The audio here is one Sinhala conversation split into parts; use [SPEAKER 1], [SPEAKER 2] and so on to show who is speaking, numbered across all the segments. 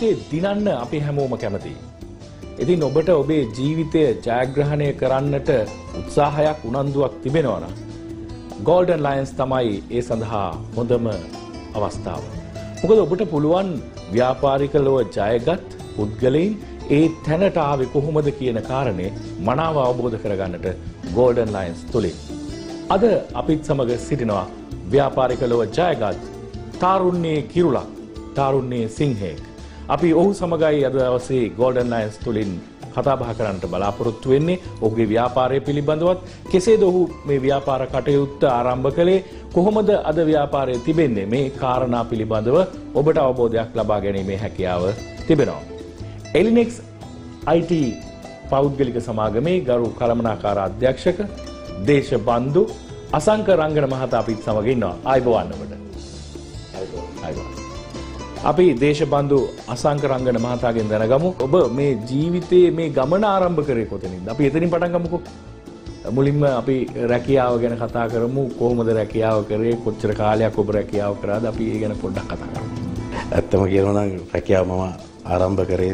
[SPEAKER 1] ජීවිතේ දිනන්න අපි හැමෝම කැමතියි. ඉතින් ඔබට ඔබේ ජීවිතය ජයග්‍රහණය කරන්නට උත්සාහයක් උනන්දුවක් තිබෙනවා නම් Golden Lions තමයි ඒ සඳහා හොඳම අවස්ථාව. මොකද ඔබට පුළුවන් ව්‍යාපාරික ලෝක ජයගත් පුද්ගලයන් ඒ තැනට ආවේ කොහොමද කියන කාරණේ මනාව අවබෝධ කරගන්නට Golden Lions තුලින්. අද අපිත් සමග සිටිනවා ව්‍යාපාරික ලෝක ජයගත් තාරුණ්‍යයේ කිරුලක්, තාරුණ්‍යයේ සිංහෙක්. අපි ඔහු සමගයි අද දවසේ Golden Lions තුලින් කතා බහ කරන්නට බලාපොරොත්තු වෙන්නේ. ඔහුගේ ව්‍යාපාරය පිළිබඳවත් කෙසේද ඔහු මේ ව්‍යාපාර කටයුත්ත ආරම්භ කළේ, කොහොමද අද ව්‍යාපාරය තිබෙන්නේ, මේ කාරණා පිළිබඳව ඔබට අවබෝධයක් ලබා ගැනීමේ හැකියාව තිබෙනවා. Elinex IT පෞද්ගලික සමාගමේ ගරු කළමනාකාර අධ්‍යක්ෂක දේශබන්දු අසංක රංගන මහතා අපිත් සමග ඉන්නවා. ආයුබෝවන් ඔබට. ආයුබෝවන්. අපි දේශබන්දු අසංක රංගන මහතාගෙන් දැනගමු ඔබ මේ ජීවිතයේ මේ ගමන ආරම්භ කරේ කොතනින්ද? අපි එතනින් පටන් ගමුකෝ. මුලින්ම අපි රැකියාව ගැන කතා කරමු. කොහොමද රැකියාව කරේ? කොච්චර කාලයක් ඔබ රැකියාව කරාද? අපි ඒ ගැන පොඩ්ඩක් කතා කරමු.
[SPEAKER 2] ඇත්තම කියනවා නම් රැකියාව මම ආරම්භ කරේ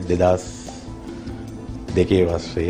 [SPEAKER 2] 2002 වසරේ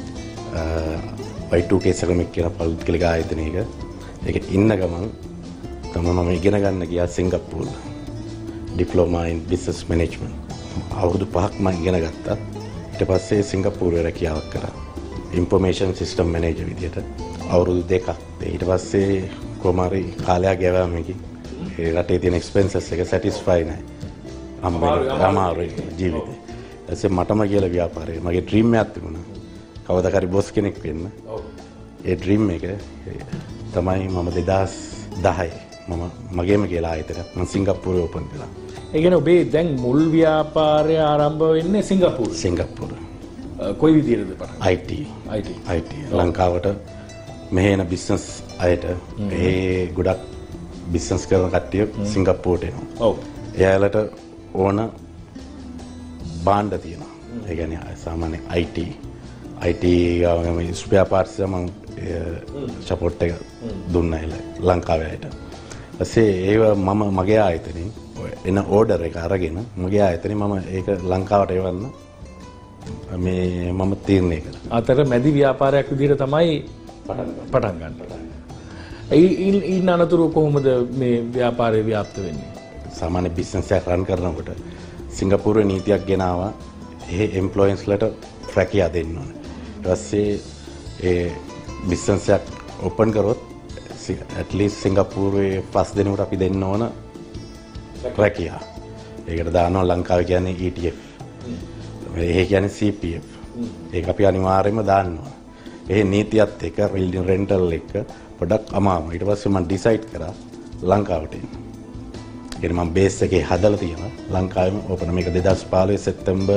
[SPEAKER 2] Y2K සෙරමික් කියන පෞද්ගලික ආයතනයක. ඒක ඉන්න ගමන් තමයි මම ඉගෙන ගන්න ගියා Singapore. Diploma in business management. අවුරුදු 5ක් මම ඉගෙන ගත්තා. ඊට පස්සේ සිංගප්පූරුවේ රැකියාවක් කරා. ඉන්ෆර්මේෂන් සිස්ටම් මැනේජර් විදියට අවුරුදු 2ක්. ඊට පස්සේ කොමාරි කාලයක් ගෙවා මේකේ. ඒ රටේ තියෙන එක්ස්පෙන්සස් එක සැටිස්ෆයි නැහැ. අමාරුයි ජීවිතේ. ඊටසේ මටම කියලා ව්‍යාපාරේ මගේ ඩ්‍රීම් එකක් තිබුණා. කවදාක හරි බොස් කෙනෙක් වෙන්න. ඒ ඩ්‍රීම් එක තමයි මම 2010 මගේම කියලා ආයතනයක් මම සිංගප්පූරුවේ ඕපන් කළා.
[SPEAKER 1] ඒ කියන්නේ ඔබේ දැන් මුල් ව්‍යාපාරය ආරම්භ වෙන්නේ සිංගප්පූරුවේ.
[SPEAKER 2] සිංගප්පූරුවේ.
[SPEAKER 1] කොයි විදිහටද පටන්?
[SPEAKER 2] IT. ලංකාවට මෙහෙන බිස්නස් අයට ඒ ගොඩක් බිස්නස් කරන කට්ටිය සිංගප්පූරුවට එනවා.
[SPEAKER 1] ඔව්.
[SPEAKER 2] එයාලට ඕන භාණ්ඩ තියෙනවා. ඒ කියන්නේ සාමාන්‍ය IT ගාම ස්පෙයා පාර්ට්ස් මම සපෝට් එක දුන්නා ලංකාවේ අයට. ඊපස්සේ ඒව මම මගේ ආයතනෙන් එන ඕඩර් එක අරගෙන මගේ ආයතනෙන් මම ඒක ලංකාවට එවන්න මම තීරණය කළා.
[SPEAKER 1] අතර මැදි ව්‍යාපාරයක් විදිහට තමයි පටන් ගන්න. ඊයින් අනතුරු කොහොමද මේ ව්‍යාපාරය ව්‍යාප්ත වෙන්නේ?
[SPEAKER 2] සාමාන්‍ය බිස්නස් එකක් රන් කරනකොට සිංගප්පූරුවේ නීතියක් ගෙනාවා. ඒ එම්ප්ලොයිස්ලට රැකියාව දෙන්න ඕනේ. ඊට පස්සේ ඒ බිස්නස් එකක් ඕපන් කරොත් at least සිංගප්පූරුවේ 5 දිනකට අපි දෙන්න ඕන රැකියාව. ඒකට දානවා ලංකාවේ කියන්නේ ETF. ඒ කියන්නේ CPF. ඒක අපි අනිවාර්යයෙන්ම දාන්න ඕන. ඒ නීතියත් එක්ක රෙන්ටල් එක පොඩක් අමාරුයි. ඊට පස්සේ මම ඩිසයිඩ් කරා ලංකාවට එන්න. ඒකට මම බේස් එකේ හදලා තියෙනවා ලංකාවේම ඕපන්. මේක 2015 සැප්තැම්බර්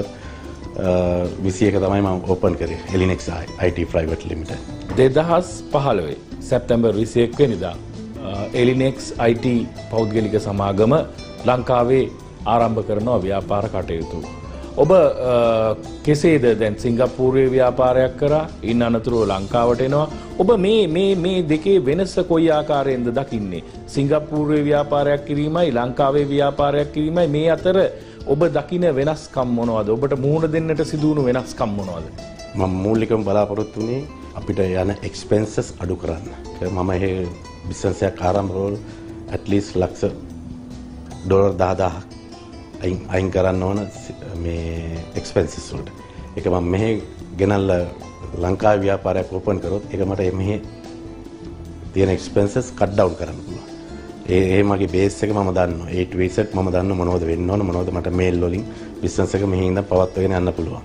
[SPEAKER 2] 21 තමයි මම ඕපන් කරේ Elinex IT Private Limited.
[SPEAKER 1] 2015 සැප්තැම්බර් 21 වෙනිදා Elinex IT පෞද්ගලික සමාගම ලංකාවේ ආරම්භ කරන ව්‍යාපාර කටයුතු. ඔබ කෙසේද දැන් සිංගප්පූරුවේ ව්‍යාපාරයක් කරා, ඉන් අනතුරුව ලංකාවට එනවා. ඔබ මේ දෙකේ වෙනස කොයි ආකාරයෙන්ද දකින්නේ? සිංගප්පූරුවේ ව්‍යාපාරයක් කිරීමයි ලංකාවේ ව්‍යාපාරයක් කිරීමයි මේ අතර ඔබ දකින වෙනස්කම් මොනවද? ඔබට මුහුණ දෙන්නට සිදුවුණු වෙනස්කම් මොනවද?
[SPEAKER 2] මම මූලිකවම බලාපොරොත්තු වෙන්නේ අපිට යන එක්ස්පෙන්සස් අඩු කරන්න. මම මේ බිස්නස් එකක් ආරම්භ කරලා at least ලක්ෂ ඩොලර් 10,000ක් අයින් කරන්න ඕන මේ එක්ස්පෙන්සස් වලට. ඒක මම මෙහෙ ගෙනල්ලා ලංකාවේ ව්‍යාපාරයක් ඕපන් කරොත් ඒක මට මෙහෙ තියෙන එක්ස්පෙන්සස් කට් ඩවුන් කරන්න පුළුවන්. ඒ මගේ බේස් එක මම දන්නවා. A to Z මම දන්නවා මොනවද වෙන්න ඕන, මොනවද මට මේල් වලින් බිස්නස් එක මෙහි ඉඳන් පවත්වාගෙන යන්න පුළුවන්.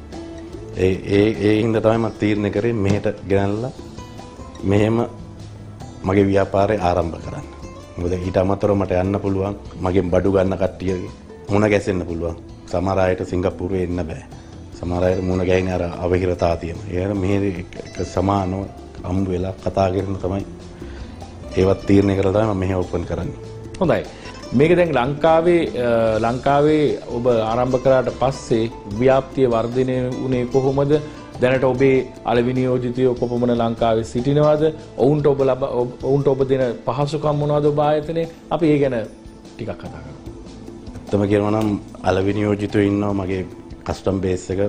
[SPEAKER 2] ඒ හින්දා තමයි මම තීරණය කරේ මෙහෙට ගෙනල්ලා මෙහෙම මගේ ව්‍යාපාරය ආරම්භ කරන්න. මොකද ඊට අමතරව මට යන්න පුළුවන් මගෙන් බඩු ගන්න කට්ටියගේ මුණ ගැසෙන්න පුළුවන්. සමහර අයට සිංගප්පූරුවේ එන්න බෑ. සමහර අයට මුණ ගැහිනේ අර අවහිරතාව තියෙනවා. ඒකට මෙහෙ එක සමානව අම්බ වෙලා කතා කරන තමයි ඒවත් තීරණය කරලා තමයි මම මෙහෙ ඕපන් කරන්නේ.
[SPEAKER 1] හොඳයි. මේක දැන් ලංකාවේ ඔබ ආරම්භ කරාට පස්සේ ව්‍යාප්තිය වර්ධනය වුණේ කොහොමද? දැනට ඔබේ අලවිනියෝජිතයෝ කොපමණ ලංකාවේ සිටිනවද? ඔවුන්ට ඔබ දෙන පහසුකම් මොනවද ඔබ ආයතනයේ? අපි ඒ ගැන ටිකක් කතා කරමු.
[SPEAKER 2] ඇත්තම කියනවා නම් අලවිනියෝජිතව ඉන්නවා මගේ කස්ටම් බේස් එක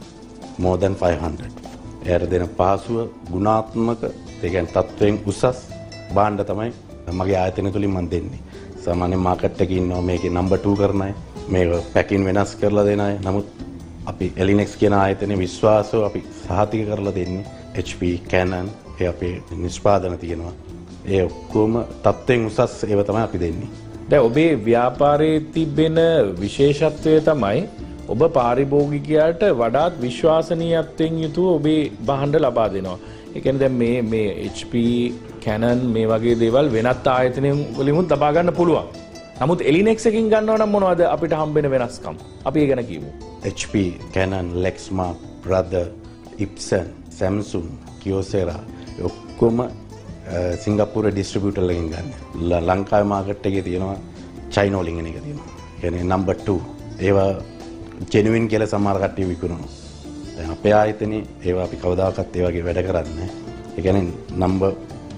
[SPEAKER 2] more than 500. එයාට දෙන පහසුව ගුණාත්මක ඒ කියන්නේ තත්වයෙන් උසස් භාණ්ඩ තමයි මගේ ආයතනය තුලින් මම දෙන්නේ. සාමාන්‍ය මාකට් එකේ ඉන්නවා මේකේ නම්බර් 2 කරන අය, මේක පැකින් වෙනස් කරලා දෙන අය. නමුත් අපි එලිනෙක්ස් කියන ආයතනයේ විශ්වාසව අපි සහතික කරලා දෙන්නේ HP, Canon ඒ අපේ නිෂ්පාදන තියෙනවා. ඒ ඔක්කොම තත්ත්වයෙන් උසස් ඒවා තමයි අපි දෙන්නේ.
[SPEAKER 1] දැන් ඔබේ ව්‍යාපාරයේ තිබෙන විශේෂත්වය තමයි ඔබ පාරිභෝගිකයාට වඩාත් විශ්වාසනීයත්වයෙන් යුතුව ඔබේ භාණ්ඩ ලබා දෙනවා. ඒ කියන්නේ දැන් මේ HP, Canon මේ වගේ දේවල් වෙනත් ආයතනයන් වලින් ලබා ගන්න පුළුවන්. නමුත් Elinex එකකින් ගන්නවා නම් මොනවද අපිට හම්බෙන වෙනස්කම්? අපි ඒ ගැන කියමු.
[SPEAKER 2] HP, Canon, Lexmark, Brother, Epson, Samsung, Kyocera ඔක්කොම සිංගප්පූරු ඩිස්ට්‍රිබියුටර් එකෙන් ගන්න. ලංකාවේ මාකට් එකේ තියෙනවා චයිනෝලින් එක තියෙනවා. කියන්නේ නම්බර් 2. ඒවා ජෙනුයින් කියලා සමහර කට්ටිය විකුණනවා. දැන් අපේ ආයතනයේ ඒවා අපි කවදාකවත් ඒ වගේ වැඩ කරන්නේ නැහැ. ඒ කියන්නේ නම්බර්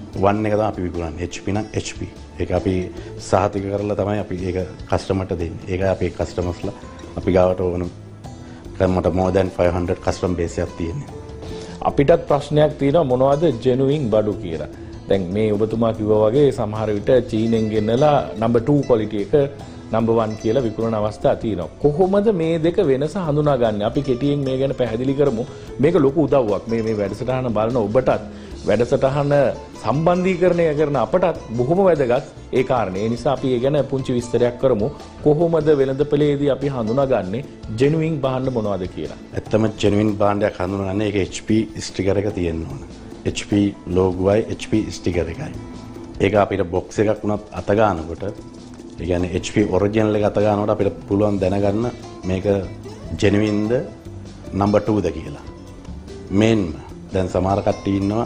[SPEAKER 2] 1 එක තමයි අපි විකුණන්නේ. HP නම් HP. ඒක අපි සහතික කරලා තමයි අපි ඒක කස්ටමර්ට දෙන්නේ. ඒක අපේ කස්ටමර්ස්ලා අපි ගාවට ඕන කම්මට more than 500 කස්ටම් බේස් එකක් තියෙනවා.
[SPEAKER 1] අපිටත් ප්‍රශ්නයක් තියෙනවා මොනවද ජෙනුයින් බඩු කියලා. දැන් මේ ඔබතුමා කිව්වා වගේ සමහර විට චීනෙන් ගෙන්නලා නම්බර් 2 ක්වොලිටි එක නම්බර් 1 කියලා විකුණන අවස්ථා තියෙනවා. කොහොමද මේ දෙක වෙනස හඳුනාගන්නේ? අපි කෙටියෙන් මේ ගැන පැහැදිලි කරමු. මේක ලොකු උදව්වක්. මේ වැඩසටහන බලන ඔබටත් වැඩසටහන සම්බන්ධීකරණය කරන අපටත් බොහොම වැදගත් ඒ කාරණේ. ඒ නිසා අපි ඒ ගැන පුංචි විස්තරයක් කරමු. කොහොමද වෙළඳපොලේදී අපි හඳුනාගන්නේ ජෙනුයින් භාණ්ඩ මොනවද කියලා?
[SPEAKER 2] ඇත්තම ජෙනුයින් භාණ්ඩයක් හඳුනාගන්නේ ඒක HP ස්ටිකර් එක තියෙන්න ඕන. HP ලෝගෝයි HP ස්ටිකර් එකයි. ඒක අපිට බොක්ස් එකක් උනත් අත ගන්නකොට ඒ කියන්නේ HP ඔරිජිනල් එක අත ගන්නකොට අපිට පුළුවන් දැනගන්න මේක ජෙනුයින්ද නම්බර් 2ද කියලා. මෙන්න දැන් සමහර කට්ටිය ඉන්නවා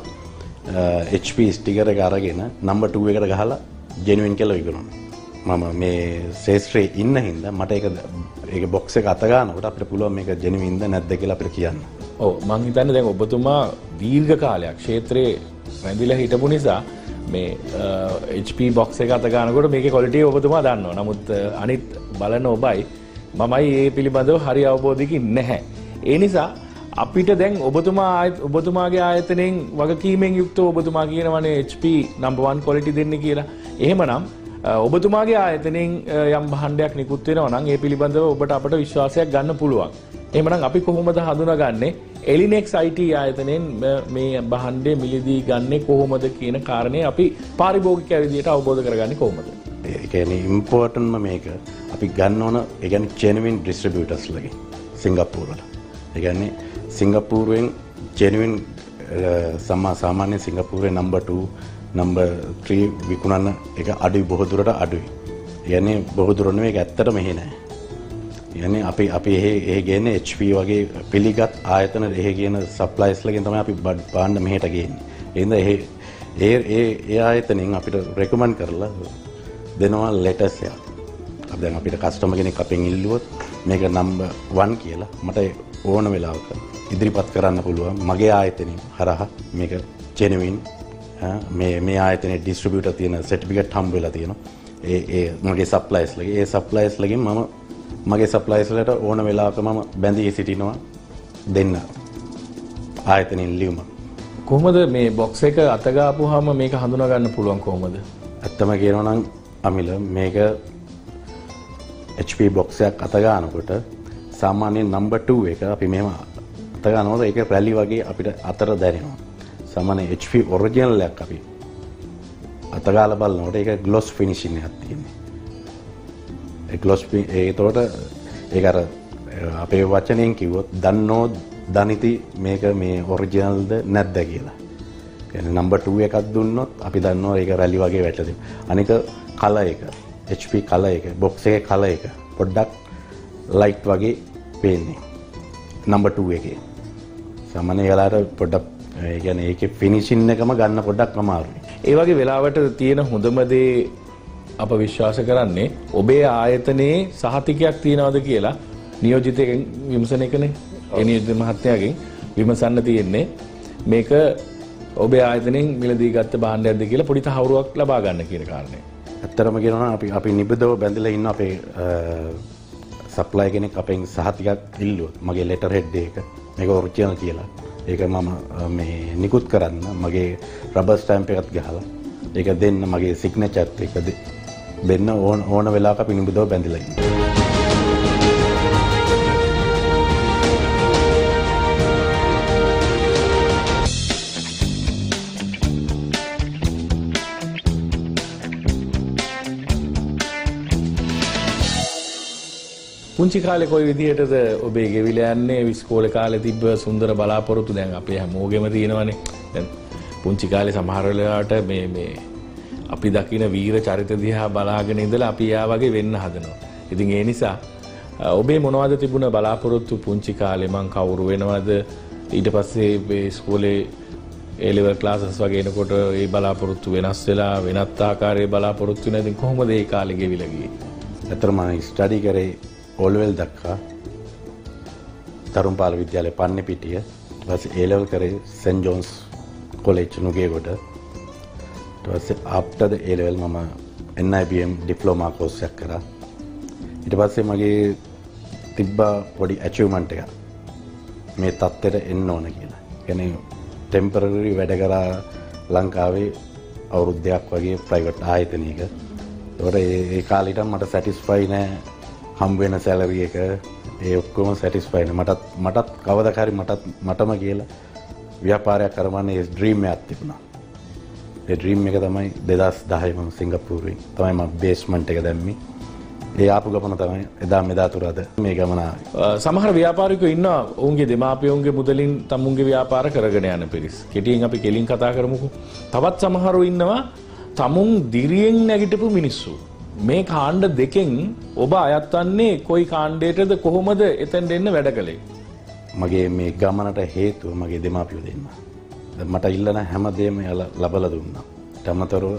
[SPEAKER 2] HP ස්ටිකර් එක අරගෙන නම්බර් 2 එකට ගහලා ජෙනුයින් කියලා විකුණනවා. මම මේ ශේෂ්ත්‍රයේ ඉන්න හින්දා මට ඒක බොක්ස් එක අත ගන්නකොට අපිට පුළුවන් මේක ජෙනුයින්ද නැද්ද කියලා අපිට කියන්න.
[SPEAKER 1] ඔව් මම හිතන්නේ දැන් ඔබතුමා දීර්ඝ කාලයක් ක්ෂේත්‍රයේ රැඳිලා හිටපු නිසා මේ HP බොක්ස් එක අත ගන්නකොට මේකේ ක්වොලිටි ඔබතුමා දන්නවා. නමුත් අනිත් බලන ඔබයි මමයි මේ පිළිබඳව හරි අවබෝධයකින් නැහැ. ඒ නිසා අපිට දැන් ඔබතුමාගේ ආයතනයෙන් වගකීමෙන් යුක්තව ඔබතුමා කියනවනේ HP නම්බර් 1 ක්වොලිටි දෙන්නේ කියලා. එහෙමනම් ඔබතුමාගේ ආයතනයෙන් යම් භාණ්ඩයක් නිකුත් වෙනවා නම් ඒ පිළිබඳව ඔබට අපට විශ්වාසයක් ගන්න පුළුවන්. එහෙමනම් අපි කොහොමද හඳුනාගන්නේ Elinex IT ආයතනයෙන් මේ භාණ්ඩය මිලදී ගන්නේ කොහොමද කියන කාරණේ අපි පාරිභෝගිකයා විදියට අවබෝධ කරගන්නේ කොහොමද?
[SPEAKER 2] ඒ කියන්නේ ඉම්පෝර්ටන්ට්ම මේක අපි ගන්න ඕන ඒ කියන්නේ ජෙනුයින් ඩිස්ට්‍රිබියුටර්ස් ලගේ සිංගප්පූරු වල. ඒ කියන්නේ සිංගප්පූරුවෙන් ජෙනුයින් සාමාන්‍ය සිංගප්පූරුවේ නම්බර් 2 නම්බර් 3 විකුණන එක අඩුයි බොහෝ දුරට අඩුයි. කියන්නේ බොහෝ දුර නෙවෙයි ඒක ඇත්තටම එහෙ නෑ. කියන්නේ අපි එහෙ ගේන්නේ HP වගේ පිළිගත් ආයතන එහෙ කියන සප්ලයිස් ලගෙන් තමයි අපි භාණ්ඩ මෙහෙට ගේන්නේ. ඒ හින්දා ඒ ආයතනෙන් අපිට රෙකමන්ඩ් කරලා දෙනවා ලෙටර්ස් එකක්. දැන් අපිට කස්ටමර් කෙනෙක් අපෙන් ඉල්ලුවොත් මේක නම්බර් 1 කියලා මට ඕන වෙලාවක ඉදිරිපත් කරන්න පුළුවන් මගේ ආයතනයෙන් හරහා මේක ජෙනුයින් මේ ආයතනයේ ඩිස්ට්‍රිබියුටර් තියෙන සර්ටිෆිකේට් හම්බ වෙලා තියෙනවා. ඒ මගේ සප්ලයිස් ලගේ ඒ සප්ලයිස් ලගෙන් මම මගේ සප්ලයිස් වලට ඕන වෙලාවක මම බැඳී සිටිනවා දෙන්න ආයතනෙන් ලියුම.
[SPEAKER 1] කොහොමද මේ බොක්ස් එක අත ගාපුවාම මේක හඳුනා ගන්න පුළුවන් කොහොමද?
[SPEAKER 2] ඇත්තම කියනවා නම් අමිල මේක HP බොක්ස් එකක් අත ගන්නකොට සාමාන්‍යයෙන් නම්බර් 2 එක අපි මෙහෙම අත ගන්නකොට ඒක රැලි වගේ අපිට අතර දැනෙනවා. සාමාන්‍ය HP ඔරිජිනල් එකක් අපි අත ගාලා බලනකොට ඒක ග්ලොස් ෆිනිෂින් එකක් තියෙනවා. ඒ ග්ලොස් ඒතකොට ඒක අර අපේ වචනයෙන් කිව්වොත් දන්නෝ දනිති මේක මේ ඔරිජිනල්ද නැද්ද කියලා. කියන්නේ නම්බර් 2 එකක් දුන්නොත් අපි දන්නවා ඒක රැලි වගේ වැටෙනවා. අනික කලර් එක HP කලර් එක බොක්ස් එකේ කලර් එක පොඩ්ඩක් ලයිට් වගේ පේන්නේ නම්බර් 2 එකේ. සාමාන්‍ය වෙලාවට පොඩ්ඩක් ඒ කියන්නේ ඒකේ ෆිනිෂින් එකම ගන්න පොඩ්ඩක් අමාරුයි.
[SPEAKER 1] ඒ වගේ වෙලාවට තියෙන හොඳම දේ අප විශ්වාස කරන්නේ ඔබේ ආයතනයේ සහතිකයක් තියනවද කියලා නියෝජිතයෙන් විමසන එකනේ. ඒ නියෝජිත මහත්තයාගෙන් විමසන්න තියෙන්නේ මේක ඔබේ ආයතනයෙන් මිලදී ගත්ත භාණ්ඩයක්ද කියලා පොඩි තහවුරුවක් ලබා ගන්න කියන කාරණේ.
[SPEAKER 2] ඇත්තටම කියනවා අපි නිබදව බැඳලා ඉන්න අපේ සප්ලයි කෙනෙක් අපෙන් සහතිකයක් ඉල්ලුවොත් මගේ ලෙටර් හෙඩ් එක මේක ඔරිජිනල් කියලා. ඒක මම මේ නිකුත් කරන්න මගේ රබර් ස්ටැම්ප් එකත් ගහලා ඒක දෙන්න මගේ සිග්නේචර් එක දෙන්න ඕන වෙලාවක අපි නිබදව බැඳලා ඉන්නවා.
[SPEAKER 1] පුංචි කාලේ කොයි විදිහටද ඔබේ ගෙවිලා යන්නේ ඉස්කෝලේ කාලේ තිබ්බ සුන්දර බලාපොරොත්තු දැන් අපේ හැමෝගෙම තියෙනවනේ. දැන් පුංචි කාලේ සමහර වෙලාවට මේ අපි දකින වීර චරිත දිහා බලාගෙන ඉඳලා අපි යා වගේ වෙන්න හදනවා. ඉතින් ඒ නිසා ඔබේ මොනවද තිබුණ බලාපොරොත්තු පුංචි කාලේ මං කවුරු වෙනවද ඊට පස්සේ මේ ඉස්කෝලේ A level classes වගේ එනකොට ඒ බලාපොරොත්තු වෙනස් වෙලා වෙනත් ආකාරයේ බලාපොරොත්තු වෙන ඉතින් කොහොමද ඒ කාලේ ගෙවිලා ගියේ?
[SPEAKER 2] ඇත්තටම මම ස්ටඩි කරේ ඕලෙවල් දක්වා තරුණපාල විද්‍යාලය පන්නිපිටිය. ඊට පස්සේ A level කරේ සෙන්ට් ජෝන්ස් කොලෙජ් නුගේගොඩ. ඊට පස්සේ after the A level මම NIBM ඩිප්ලෝමා කෝස් එකක් කරා. ඊට පස්සේ මගේ තිබ්බ පොඩි achievement එකක් මේ තත්ත්වෙට එන්න ඕන කියලා. කියන්නේ temporary වැඩ කරා ලංකාවේ අවුරුද්දක් වගේ ප්‍රයිවට් ආයතනයක. ඒකට ඒ කාලෙට මට satisfy නෑ හම්බ වෙන සැලරි එක ඒ ඔක්කොම සැටිස්ෆයි නෑ. මටත් කවදාක හරි මටම කියලා ව්‍යාපාරයක් කරවන්න ඒ ඩ්‍රීම් එකක් තිබුණා. ඒ ඩ්‍රීම් එක තමයි 2010 මම සිංගප්පූරුවේ තමයි මම බේස්මන්ට් එක දැම්මේ. ඒ ආපු ගමන තමයි එදා මෙදා තුර අද මේ ගමන ආවේ.
[SPEAKER 1] සමහර ව්‍යාපාරිකයෝ ඉන්නවා ඔවුන්ගේ දෙමාපියෝන්ගේ මුදලින් තමුන්ගේ ව්‍යාපාර කරගෙන යන පිරිස්. කෙටියෙන් අපි කෙලින් කතා කරමුකෝ. තවත් සමහරව ඉන්නවා තමුන් දිරියෙන් නැගිටපු මිනිස්සු. මේ කාණ්ඩ දෙකෙන් ඔබ අයත් වන්නේ කොයි කාණ්ඩයටද කොහොමද එතෙන් දෙන්න වැඩ කළේ?
[SPEAKER 2] මගේ මේ ගමනට හේතුව මගේ දෙමාපියෝ දෙන්න. මට ඉල්ලන හැමදේම එයාලා ලබලා දුන්නා. ඊට අමතරව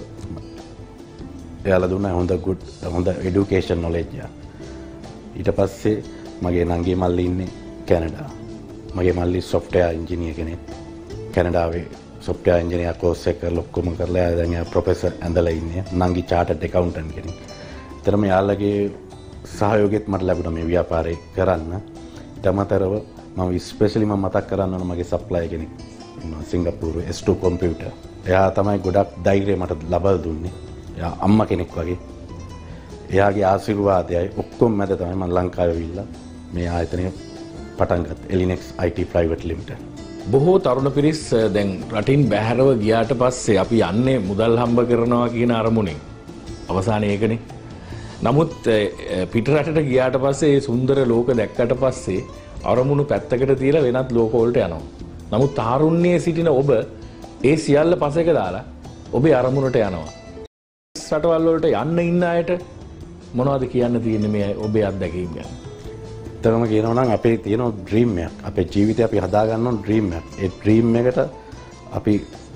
[SPEAKER 2] එයාලා දුන්නා හොඳ এডুকেෂන් නොලෙජ් එක. ඊට පස්සේ මගේ නංගි මල්ලි ඉන්නේ කැනඩා. මගේ මල්ලි සොෆ්ට්වෙයාර් ඉංජිනේර් කෙනෙක්. කැනඩාවේ සොෆ්ට්වෙයාර් ඉංජිනේර් කෝස් එක ලොක්කම කරලා දැන් එයා ප්‍රොෆෙසර් ඇඳලා ඉන්නේ. නංගි චාටඩ් ඇකවුන්ටන්ට් කෙනෙක්. ඒතරම යාළගේ සහයෝගයත් මට ලැබුණා මේ ව්‍යාපාරේ කරන්න. ඊට අමතරව මම ස්පෙෂලි මතක් කරන්න ඕන මගේ සප්ලයි කෙනෙක් ඉන්නවා සිංගප්පූරුවේ S2 කම්පියුටර්. එයා තමයි ගොඩක් ධෛර්යය මට ලබා දුන්නේ. එයා අම්මා කෙනෙක් වගේ. එයාගේ ආශිර්වාදයයි ඔක්කොම මැද තමයි මම ලංකාවේ ඇවිල්ලා මේ ආයතනය පටන් ගත්තේ. Elinex IT Private Limited.
[SPEAKER 1] බොහෝ තරුණ පිරිස් දැන් රටින් බැහැරව ගියාට පස්සේ අපි යන්නේ මුදල් හම්බ කරනවා කියන අරමුණෙන්. අවසානයේ ඒකනේ. නමුත් පිටරටට ගියාට පස්සේ මේ සුන්දර ලෝක දැක්කට පස්සේ අරමුණු පැත්තකට තියලා වෙනත් ලෝක වලට යනවා. නමුත් තාරුණ්‍යයේ සිටින ඔබ ඒ සියල්ල පසෙක දාලා ඔබේ අරමුණට යනවා. රටවල් වලට යන්න ඉන්න අයට මොනවද කියන්න තියෙන්නේ මේ ඔබේ අත්දැකීම් ගැන?
[SPEAKER 2] ඇත්තටම කියනවා නම් අපේ තියෙන ඩ්‍රීම් එකක්. අපේ ජීවිතේ අපි හදා ගන්න ඕන ඩ්‍රීම් එකක්. ඒ ඩ්‍රීම් එකට අපි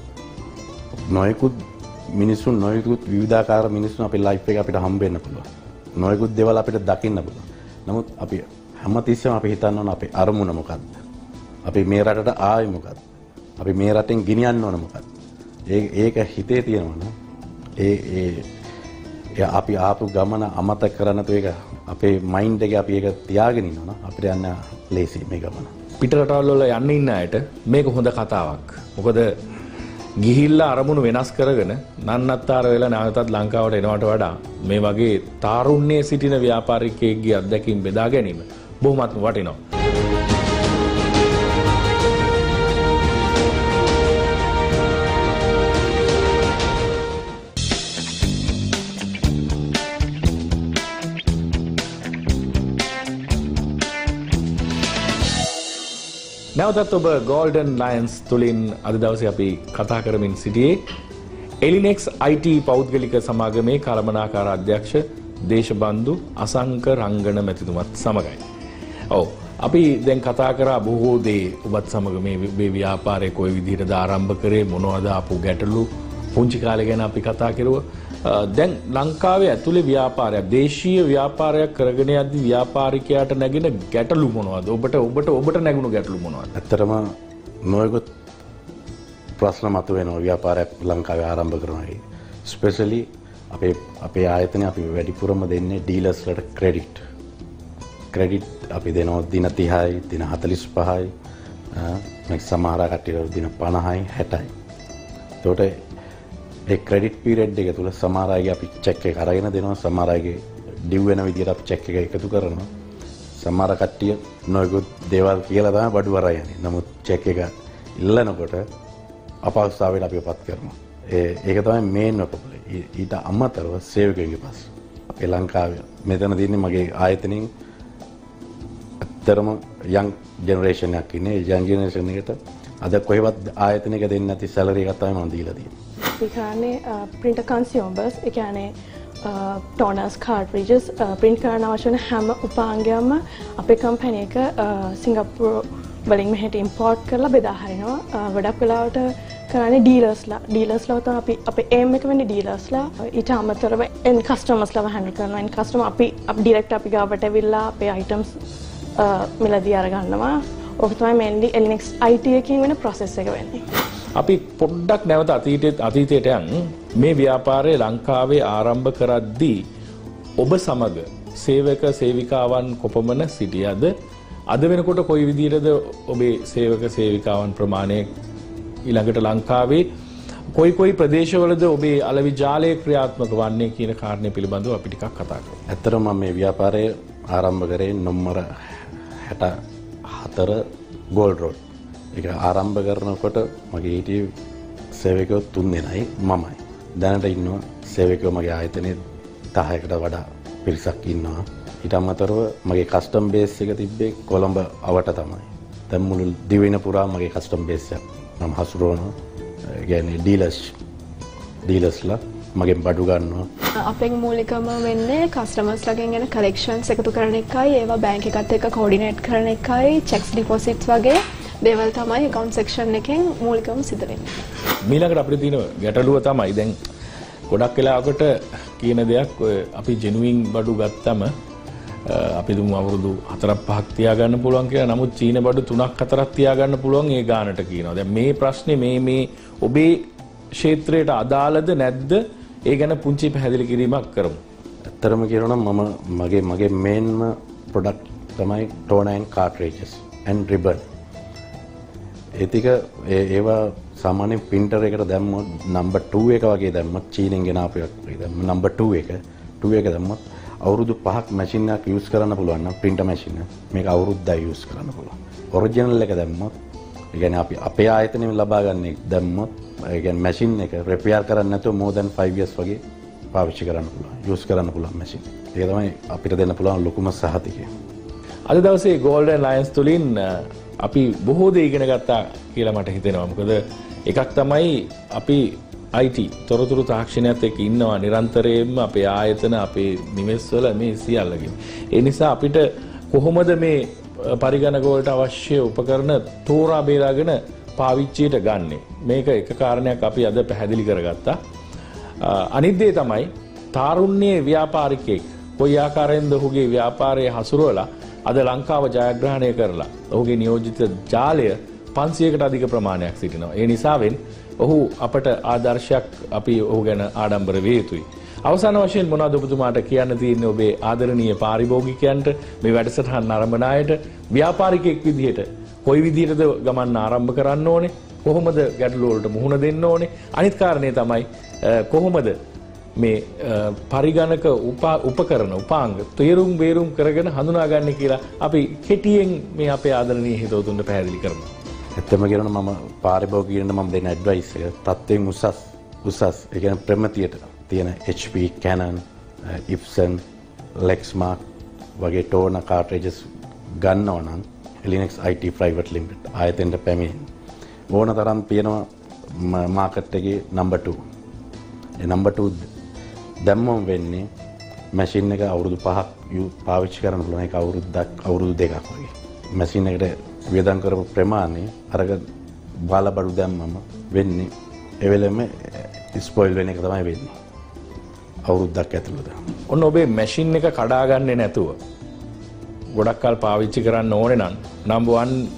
[SPEAKER 2] නොයෙකුත් මිනිසුන් නොයෙකුත් විවිධාකාර මිනිසුන් අපේ ලයිෆ් එකේ අපිට හම්බ වෙන්න පුළුවන්. නොයෙකුත් දේවල් අපිට දකින්න පුළුවන්. නමුත් අපි හැමතිස්සෙම අපි හිතන්න ඕන අපේ අරමුණ මොකක්ද? අපි මේ රටට ආවේ මොකක්ද? අපි මේ රටෙන් ගෙනියන්න ඕන මොකක්ද? ඒක හිතේ තියෙනවනේ. ඒ අපි ආපු ගමන අමතක කරන්න තු ඒක අපේ මයින්ඩ් එකේ අපි ඒක තියාගෙන ඉන්නවා අපිට යන්න ලේසි මේ ගමන.
[SPEAKER 1] පිට රටවල් වල යන්න ඉන්න අයට මේක හොඳ කතාවක්. මොකද ගිහිල්ලා අරමුණු වෙනස් කරගෙන නන්නත්තර වෙලා නැවතත් ලංකාවට එනවට වඩා මේ වගේ තාරුණ්‍යයේ සිටින ව්‍යාපාරිකයෙක්ගේ අත්දැකීම් බෙදා ගැනීම බොහොමත්ම වටිනවා. නැවතත් ඔබ Golden Lions තුලින් අද දවසේ අපි කතා කරමින් සිටියේ Elinex IT පෞද්ගලික සමාගමේ කළමනාකාර අධ්‍යක්ෂ දේශබන්දු අසංක රංගන මැතිතුමත් සමගයි. ඔව් අපි දැන් කතා කරා බොහෝ දේ ඔබත් සමග මේ ව්‍යාපාරය කොයි විදිහටද ආරම්භ කරේ මොනවද ආපු ගැටලු පුංචි කාලේ ගැන අපි කතා කරුවා. දැන් ලංකාවේ ඇතුලේ ව්‍යාපාරයක් දේශීය ව්‍යාපාරයක් කරගෙන යද්දී ව්‍යාපාරිකයාට නැගෙන ගැටලු මොනවද? ඔබට නැගුණු ගැටලු මොනවද?
[SPEAKER 2] ඇත්තටම නොයෙකුත් ප්‍රශ්න මතුවෙනවා ව්‍යාපාරයක් ලංකාවේ ආරම්භ කරනවා. ස්පෙෂලි අපේ ආයතනයේ අපි වැඩිපුරම දෙන්නේ ඩීලර්ස්ලට ක්‍රෙඩිට් අපි දෙනවා දින 30යි දින 45යි මේ සමහර කට්ටියට දින 50යි 60යි. ඒකට ඒ ක්‍රෙඩිට් පීරියඩ් එක තුල සමහර අයගේ අපි චෙක් එක අරගෙන දෙනවා, සමහර අයගේ ඩිව් වෙන විදිහට අපි චෙක් එක එකතු කරනවා. සමහර කට්ටිය නොයෙකුත් දේවල් කියලා තමයි බඩු අරන් යන්නේ. නමුත් චෙක් එක ඉල්ලනකොට අපහසුතාවයට අපි පත් කරනවා. ඒක තමයි මේන් ප්‍රොබ්ලම්. ඊට අමතරව සේවකයන්ගේ පස්. අපේ ලංකාවේ මෙතන තියෙන්නේ මගේ ආයතනෙන් ඇත්තටම යං ජෙනරේෂන් එකක් ඉන්නේ. ඒ යං ජෙනරේෂන් එකට අද කොහෙවත් ආයතනයක දෙන්නේ නැති සැලරි එකක් තමයි මම දීලා තියෙන්නේ.
[SPEAKER 3] ඒ කියන්නේ printer consumables, ඒ කියන්නේ toners, cartridges, print කරන අවශ්‍ය වෙන හැම උපාංගයක්ම අපේ කම්පැනි එක සිංගප්පූරු වලින් මෙහෙට ඉම්පෝර්ට් කරලා බෙදා හරිනවා. ගොඩක් වෙලාවට කරන්නේ ඩීලර්ස්ලා තමයි අපේ aim එක වෙන්නේ ඩීලර්ස්ලා. ඊට අමතරව end customersලා handle කරනවා. end customer අපි direct අපි ගාවට ඇවිල්ලා අපේ items මිලදී අරගන්නවා. ඔක තමයි mainly Linux IT එකකින් වෙන process එක වෙන්නේ.
[SPEAKER 1] අපි පොඩ්ඩක් නැවත අතීතයට යන් මේ ව්‍යාපාරය ලංකාවේ ආරම්භ කරද්දී ඔබ සමග සේවක සේවිකාවන් කොපමණ සිටියද? අද වෙනකොට කොයි විදිහටද ඔබේ සේවක සේවිකාවන් ප්‍රමාණය ඊළඟට ලංකාවේ කොයි ප්‍රදේශවලද ඔබේ අලෙවි ජාලය ක්‍රියාත්මක වන්නේ කියන කාරණය පිළිබඳව අපි ටිකක් කතා කරමු.
[SPEAKER 2] ඇත්තටම මම මේ ව්‍යාපාරය ආරම්භ කරේ නොම්බර 64 ගෝල්ඩ් රෝඩ්. ඒක ආරම්භ කරනකොට මගේ හිටියේ සේවකයෝ 3 දෙනයි මමයි. දැනට ඉන්නවා සේවකයෝ මගේ ආයතනයේ 10කට වඩා පිරිසක් ඉන්නවා. ඊට අමතරව මගේ කස්ටම් බේස් එක තිබ්බේ කොළඹ අවට තමයි. දැන් මුළු දිවයින පුරා මගේ කස්ටම් බේස් එක මම හසුරවනවා. ඒ කියන්නේ ඩීලර්ස්ලා මගෙන් බඩු ගන්නවා.
[SPEAKER 4] අපෙන් මූලිකම වෙන්නේ කස්ටමර්ස්ලාගෙන් එන කලෙක්ෂන්ස් එකතු කරන එකයි, ඒවා බැංක් එකත් එක්ක කෝඩිනේට් කරන එකයි, චෙක්ස් ඩිපොසිට්ස් වගේ දේවල් තමයි account section එකෙන් මූලිකවම සිදු වෙන්නේ.
[SPEAKER 1] ඊළඟට අපිට තියෙන ගැටලුව තමයි දැන් ගොඩක් වෙලාවකට කියන දෙයක් අපි ජෙනුයින් බඩු ගත්තම අපි දුමු අවුරුදු 4-5ක් තියාගන්න පුළුවන් කියලා. නමුත් චීන බඩු 3-4ක් තියාගන්න පුළුවන් ඒ ගානට කියනවා. දැන් මේ ප්‍රශ්නේ මේ ඔබේ ක්ෂේත්‍රයට අදාළද නැද්ද? ඒ ගැන පුංචි පැහැදිලි කිරීමක් කරමු.
[SPEAKER 2] ඇත්තටම කියනවා නම් මගේ මේන්ම ප්‍රොඩක්ට් තමයි toner and cartridges and ribbon. ඒතික ඒවා සාමාන්‍යයෙන් printer එකට දැම්මොත් number 2 එක වගේ දැම්මොත් චීනෙන් ගෙන ආපු එකක් වගේ දැම්ම number 2 එක දැම්මොත් අවුරුදු 5ක් මැෂින් එකක් යූස් කරන්න පුළුවන් නම් printer machine එක මේක අවුරුද්දක් යූස් කරන්න පුළුවන්. ඔරිජිනල් එක දැම්මොත් ඒ කියන්නේ අපි අපේ ආයතනයෙන් ලබා ගන්න එක දැම්මොත් ඒ කියන්නේ මැෂින් එක රිපෙයාර් කරන්න නැතුව more than 5 years වගේ පාවිච්චි කරන්න පුළුවන්. යූස් කරන්න පුළුවන් මැෂින්. ඒක තමයි අපිට දෙන්න පුළුවන් ලොකුම සහතිකය.
[SPEAKER 1] අද දවසේ Golden Lions තුලින් අපි බොහෝ දේ ඉගෙන ගත්තා කියලා මට හිතෙනවා. මොකද එකක් තමයි අපි IT තොරතුරු තාක්ෂණයත් එක්ක ඉන්නවා නිරන්තරයෙන්ම අපේ ආයතන අපේ නිවෙස්වල මේ සියල්ලකින්. ඒ නිසා අපිට කොහොමද මේ පරිගණක වලට අවශ්‍ය උපකරණ තෝරා බේරාගෙන පාවිච්චියට ගන්නෙ? මේක එක කාරණයක් අපි අද පැහැදිලි කරගත්තා. අනිත් දේ තමයි තාරුණ්‍ය ව්‍යාපාරිකයෙක් කොයි ආකාරයෙන්ද ඔහුගේ ව්‍යාපාරය හසුරුවලා අද ලංකාව ජයග්‍රහණය කරලා ඔහුගේ නියෝජිත ජාලය 500කට අධික ප්‍රමාණයක් සිටිනවා. ඒ නිසාවෙන් ඔහු අපට ආදර්ශයක් අපි ඔහු ගැන ආඩම්බර විය යුතුයි. අවසාන වශයෙන් මොනවද ඔබතුමාට කියන්න තියෙන්නේ ඔබේ ආදරණීය පාරිභෝගිකයන්ට, මේ වැඩසටහන නරඹන අයට, ව්‍යාපාරිකයෙක් විදිහට කොයි විදිහටද ගමන් ආරම්භ කරන්න ඕනේ, කොහොමද ගැටලු වලට මුහුණ දෙන්න ඕනේ, අනිත් කාරණේ තමයි කොහොමද මේ පරිගණක උපකරණ උපාංග තේරුම් බේරුම් කරගෙන හඳුනාගන්නේ කියලා අපි කෙටියෙන් මේ අපේ ආදරණීය හිතවතුන්ට පැහැදිලි කරමු.
[SPEAKER 2] ඇත්තම කියනවා මම පාරිභෝගිකයන්ට මම දෙන ඇඩ්වයිස් එක තත්ත්වයෙන් උසස් ඒ කියන්නේ ප්‍රමිතියට තියෙන HP, Canon, Epson, Lexmark වගේ toner cartridges ගන්නවා නම් Linux IT Private Limited ආයතනයට පැමිණෙන්න. ඕන තරම් තියෙනවා මාකට් එකේ number 2. ඒ number 2 දැම්මම වෙන්නේ මැෂින් එක අවුරුදු 5ක් පාවිච්චි කරන්න පුළුවන්. ඒක අවුරුදු 2ක් වගේ. මැෂින් එකට වියදම් කරපු ප්‍රමාණය අරක බාලබඩු දැම්මම වෙන්නේ ඒ වෙලෙම ස්පොයිල් වෙන එක තමයි වෙන්නේ. අවුරුද්දක් ඇතුළත.
[SPEAKER 1] ඔන්න ඔබේ මැෂින් එක කඩාගන්නේ නැතුව ගොඩක් කල් පාවිච්චි කරන්න ඕනේ නම් number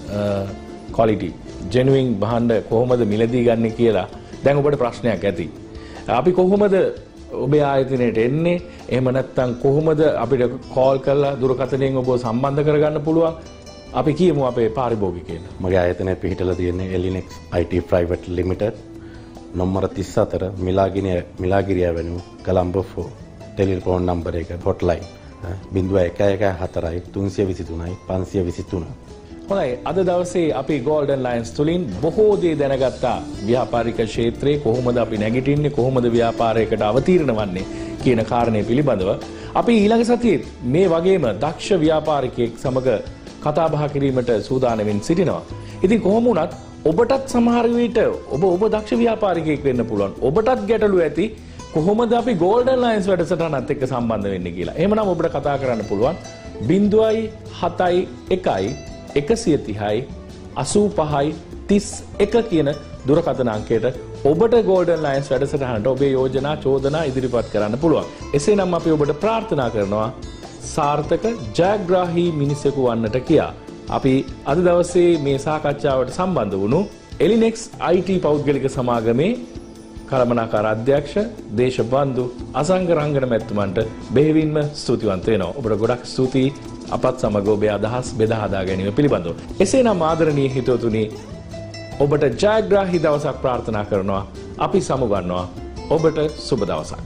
[SPEAKER 1] 1 quality genuine භාණ්ඩ කොහොමද මිලදී ගන්න කියලා දැන් ඔබට ප්‍රශ්නයක් ඇති. අපි කොහොමද ඔබේ ආයතනයට එන්නේ? එහෙම නැත්නම් කොහොමද අපිට කෝල් කරලා දුරකථනයෙන් ඔබව සම්බන්ධ කරගන්න පුළුවන්? අපි කියමු අපේ පාරිභෝගිකයන්.
[SPEAKER 2] මගේ ආයතනය පිහිටලා තියෙන්නේ Elinex IT Private Limited number 34 Milagiriya වෙනු කොළඹ 4 ටෙලිෆෝන් නම්බර එක හොට්ලයින් 0114 323 523.
[SPEAKER 1] හොඳයි, අද දවසේ අපි Golden Lions තුලින් බොහෝ දේ දැනගත්තා. ව්‍යාපාරික ක්ෂේත්‍රයේ කොහොමද අපි නැගිටින්නේ, කොහොමද ව්‍යාපාරයකට අවතීර්ණ වන්නේ කියන කාරණේ පිළිබඳව අපි ඊළඟ සතියේ මේ වගේම දක්ෂ ව්‍යාපාරිකයෙක් සමග කතා බහ කිරීමට සූදානම්ෙන් සිටිනවා. ඉතින් කොහොම වුණත් ඔබටත් සමහර විට ඔබ දක්ෂ ව්‍යාපාරිකයෙක් වෙන්න පුළුවන්. ඔබටත් ගැටලු ඇති කොහොමද අපි Golden Lions වැඩසටහනත් එක්ක සම්බන්ධ වෙන්නේ කියලා. එහෙමනම් ඔබට කතා කරන්න පුළුවන් 071 130යි 85යි 31 කියන දුරකථන අංකයට ඔබට Golden Lions වැඩසටහනට ඔබේ යෝජනා චෝදනා ඉදිරිපත් කරන්න පුළුවන්. එසේනම් අපි ඔබට ප්‍රාර්ථනා කරනවා සාර්ථක ජයග්‍රාහී මිනිසෙකු වන්නට කියා. අපි අද දවසේ මේ සාකච්ඡාවට සම්බන්ධ වුණු Elinex IT පෞද්ගලික සමාගමේ කළමනාකාර අධ්‍යක්ෂ දේශබන්දු අසංග රංගන මැතිතුමන්ට බෙහෙවින්ම ස්තුතිවන්ත වෙනවා. ඔබට ගොඩක් ස්තුතියි අපත් සමග ඔබේ අදහස් බෙදා හදා ගැනීම පිළිබඳව. එසේනම් ආදරණීය හිතවතුනි, ඔබට ජයග්‍රාහී දවසක් ප්‍රාර්ථනා කරනවා. අපි සමුගන්නවා. ඔබට සුබ දවසක්.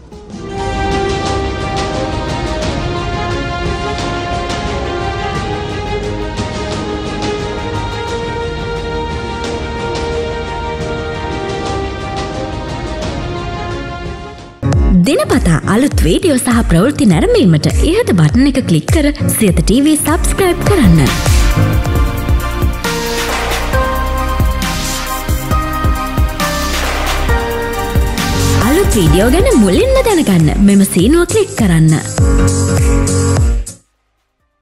[SPEAKER 5] දිනපතා අලුත් වීඩියෝ සහ ප්‍රවෘත්ති නැරඹීමට ඉහත බටන් එක ක්ලික් කර සියත TV සබ්ස්ක්‍රයිබ් කරන්න. අලුත් වීඩියෝ ගැන මුලින්ම දැනගන්න මෙම සීනුව ක්ලික් කරන්න.